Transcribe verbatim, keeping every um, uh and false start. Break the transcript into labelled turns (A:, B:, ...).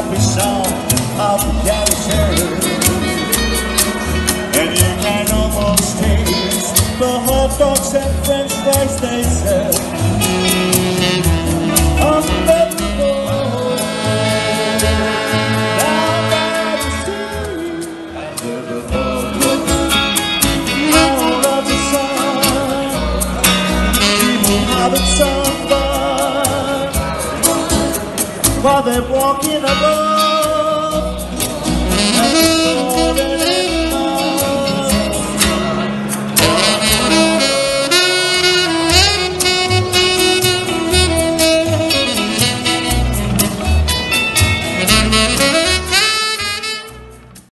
A: happy song of carousel. And you can almost taste the hot dogs and french fries they sell under the boat, down by the sea, under the boat. All of the sun, people having some fun while they're walking above.